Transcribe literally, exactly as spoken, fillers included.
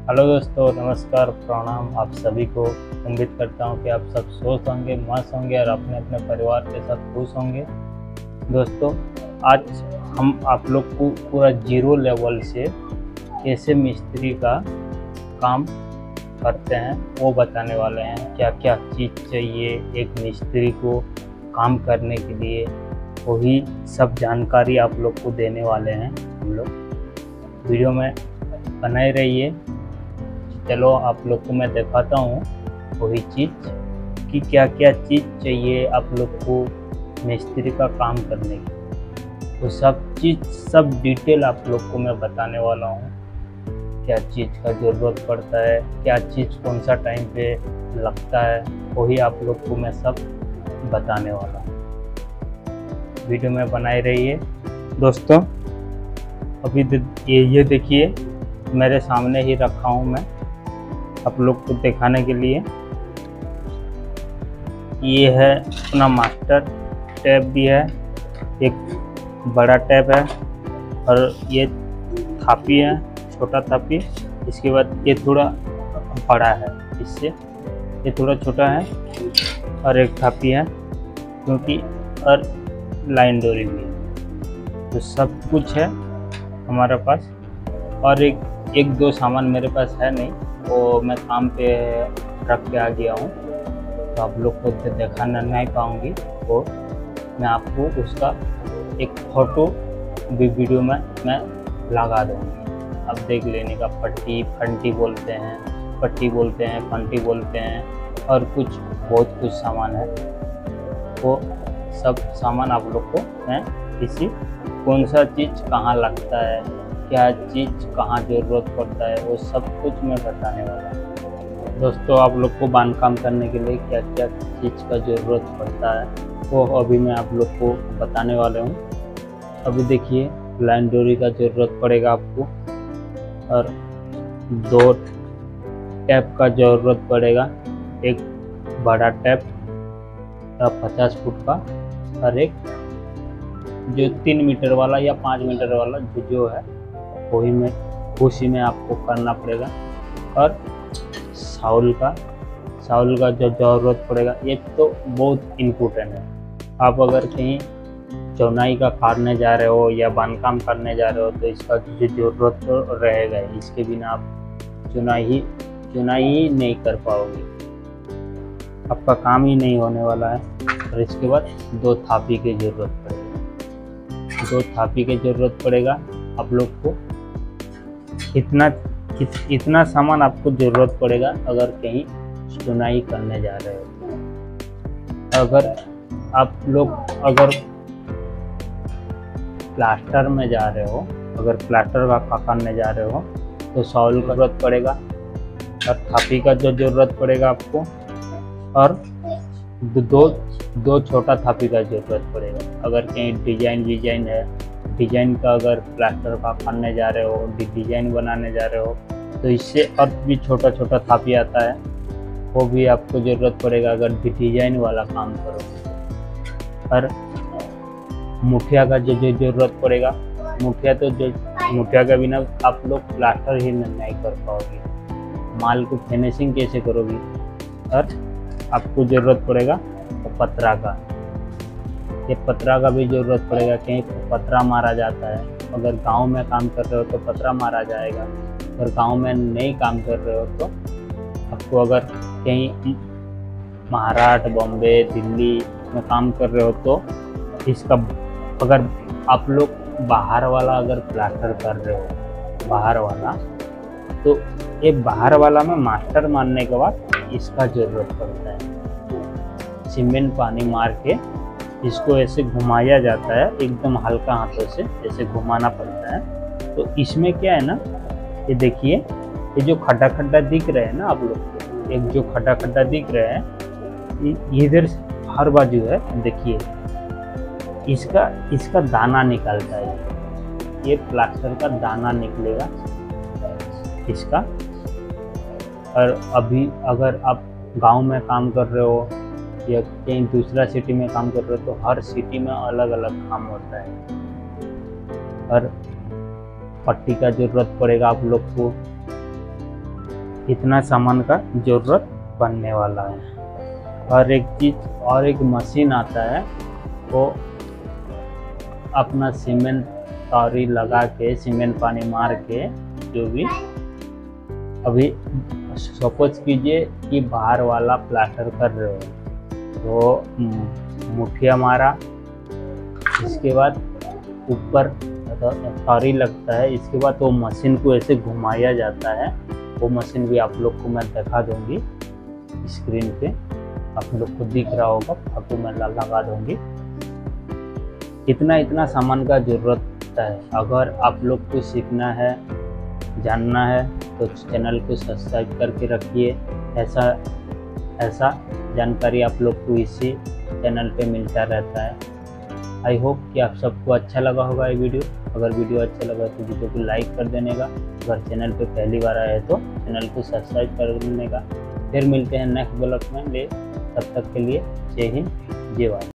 Hello दोस्तों, नमस्कार, प्रणाम आप सभी को। उम्मीद करता हूं कि आप सब स्वस्थ होंगे, मस्त होंगे और अपने अपने परिवार के साथ खुश होंगे। दोस्तों, आज हम आप लोग को पूरा जीरो लेवल से कैसे मिस्त्री का काम करते हैं वो बताने वाले हैं। क्या क्या चीज़ चाहिए एक मिस्त्री को काम करने के लिए, वही सब जानकारी आप लोग को देने वाले हैं हम लोग। वीडियो में बनाए रहिए। चलो आप लोग को मैं दिखाता हूँ वही चीज़ कि क्या क्या चीज़ चाहिए आप लोग को मिस्त्री का काम करने की। तो सब चीज़ सब डिटेल आप लोग को मैं बताने वाला हूँ। क्या चीज़ का ज़रूरत पड़ता है, क्या चीज़ कौन सा टाइम पे लगता है, वही आप लोग को मैं सब बताने वाला हूँ। वीडियो में बनाए रहिए दोस्तों। अभी ये ये देखिए मेरे सामने ही रखा हूँ मैं आप लोग को दिखाने के लिए। ये है अपना मास्टर टैप भी है, एक बड़ा टैप है और ये थापी है, छोटा थापी। इसके बाद ये थोड़ा बड़ा है, इससे ये थोड़ा छोटा है और एक थापी है क्योंकि और लाइन डोरी भी है। तो सब कुछ है हमारे पास। और एक एक दो सामान मेरे पास है नहीं, वो मैं काम पे रख के आ गया हूँ, तो आप लोग को दिखाना नहीं पाऊँगी। वो मैं आपको उसका एक फ़ोटो भी वीडियो में मैं लगा दूँगी, अब देख लेने का। पट्टी फंटी बोलते हैं, पट्टी बोलते हैं, फंटी बोलते हैं और कुछ बहुत कुछ सामान है। वो सब सामान आप लोग को मैं इसी कौन सा चीज़ कहाँ लगता है, क्या चीज़ कहाँ ज़रूरत पड़ता है, वो सब कुछ मैं बताने वाला हूँ। दोस्तों, आप लोग को बांधकाम करने के लिए क्या क्या चीज़ का ज़रूरत पड़ता है वो अभी मैं आप लोग को बताने वाला हूँ। अभी देखिए लाइन डोरी का ज़रूरत पड़ेगा आपको और दो टैप का ज़रूरत पड़ेगा। एक बड़ा टैप पचास फुट का और एक जो तीन मीटर वाला या पाँच मीटर वाला जो जो है वही में उसी में आपको करना पड़ेगा। और साउल का साउल का जो ज़रूरत पड़ेगा, ये तो बहुत इम्पोर्टेंट है। आप अगर कहीं चौनाई का काटने जा रहे हो या बांधकाम करने जा रहे हो तो इसका जो ज़रूरत तो रहेगा। इसके बिना आप चुनाई ही चुनाई ही नहीं कर पाओगे, आपका काम ही नहीं होने वाला है। और इसके बाद दो थापी की ज़रूरत पड़ेगा, दो थापी की ज़रूरत पड़ेगा आप लोग को। इतना इत, इतना सामान आपको ज़रूरत पड़ेगा अगर कहीं चुनाई करने जा रहे हो। अगर आप लोग अगर प्लास्टर में जा रहे हो, अगर प्लास्टर का करने जा रहे हो तो सॉल का ज़रूरत पड़ेगा और थापी का जो ज़रूरत पड़ेगा आपको, और दो दो छोटा थापी का ज़रूरत पड़ेगा। अगर कहीं डिजाइन डिजाइन है, डिजाइन का अगर प्लास्टर का करने जा रहे हो, डिजाइन बनाने जा रहे हो तो इससे और भी छोटा छोटा थापी आता है, वो भी आपको ज़रूरत पड़ेगा अगर डिजाइन वाला काम करो। और मुठिया का जो जो ज़रूरत पड़ेगा, मुठिया तो जो मुठिया के बिना आप लोग प्लास्टर ही नहीं कर पाओगे, माल को फिनिशिंग कैसे करोगे। और आपको ज़रूरत पड़ेगा तो पतरा का, ये पतरा का भी ज़रूरत पड़ेगा। कहीं पतरा मारा जाता है, अगर गांव में काम कर रहे हो तो पतरा मारा जाएगा। अगर गांव में नहीं काम कर रहे हो तो आपको अगर कहीं महाराष्ट्र, बॉम्बे, दिल्ली में काम कर रहे हो तो इसका, अगर आप लोग बाहर वाला अगर प्लास्टर कर रहे हो बाहर वाला, तो ये बाहर वाला में मास्टर मारने के बाद इसका ज़रूरत पड़ता है। सीमेंट पानी मार के इसको ऐसे घुमाया जाता है, एकदम हल्का हाथों से ऐसे घुमाना पड़ता है। तो इसमें क्या है ना, ये देखिए ये जो खड्डा खड्डा दिख रहे हैं ना आप लोग को, एक जो खड्डा खड्डा दिख रहे हैं इधर हर बाजू है, देखिए इसका इसका दाना निकलता है। ये प्लास्टर का दाना निकलेगा इसका। और अभी अगर आप गांव में काम कर रहे हो या कहीं दूसरा सिटी में काम कर रहे हो तो हर सिटी में अलग अलग काम होता है। और पट्टी का ज़रूरत पड़ेगा आप लोग को, इतना सामान का ज़रूरत पड़ने वाला है। और एक चीज़ और एक मशीन आता है, वो अपना सीमेंट तारी लगा के सीमेंट पानी मार के, जो भी अभी सपोज कीजिए कि बाहर वाला प्लास्टर कर रहे हो, तो मुठिया मारा, इसके बाद ऊपर तारी लगता है, इसके बाद वो मशीन को ऐसे घुमाया जाता है। वो मशीन भी आप लोग को मैं दिखा दूंगी स्क्रीन पे, आप लोग को दिख रहा होगा, आपको मैं लगा दूंगी। इतना इतना सामान का ज़रूरत है। अगर आप लोग को सीखना है, जानना है, तो चैनल को सब्सक्राइब करके रखिए। ऐसा ऐसा जानकारी आप लोग को इसी चैनल पे मिलता रहता है। आई होप कि आप सबको अच्छा लगा होगा ये वीडियो। अगर वीडियो अच्छा लगा तो वीडियो को लाइक कर देने का, अगर चैनल पे पहली बार आए तो चैनल को सब्सक्राइब कर देने का। फिर मिलते हैं नेक्स्ट ब्लॉग में, ले तब तक के लिए जय हिंद, जय भारत।